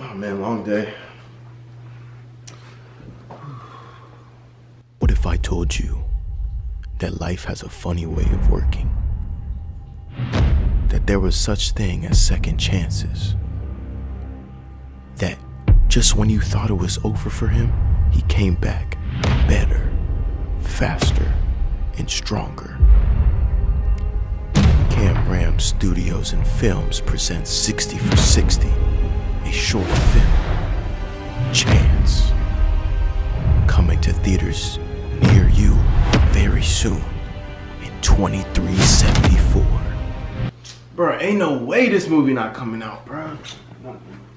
Oh man, long day. What if I told you that life has a funny way of working? That there was such thing as second chances? That just when you thought it was over for him, he came back better, faster, and stronger. CamRams Studios and Films presents 60 for 60, a short film, Chance, coming to theaters near you very soon in 2374. Bro, ain't no way this movie not coming out, bro.